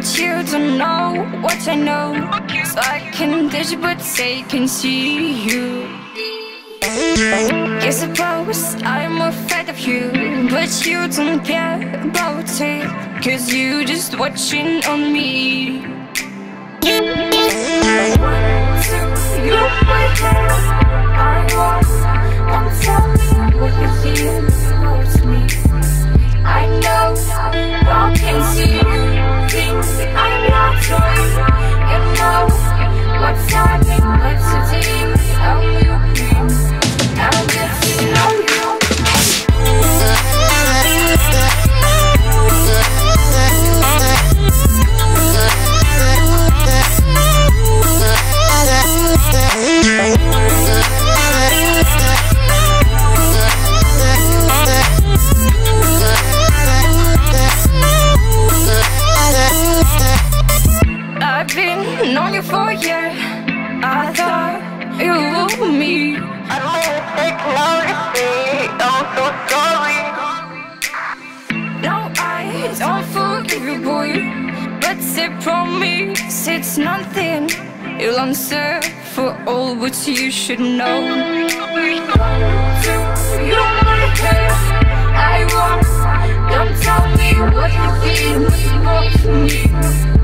But you don't know what I know. So I can ditch but they can see you. You suppose I'm afraid of you, but you don't care about it, 'cause you just watching on me. You're my head, I want. Don't tell me what you feel about me. I know I can see things I'm not trying. You know what's happening, what's the thing, how you feel. I'll get to know you. I've been knowing you for a year. I thought you were me. I might take notice, I'm so sorry. No, I don't forgive you, boy, but they promise it's nothing. You'll answer for all what you should know. You're my head, I want. Don't tell me what you feel about me.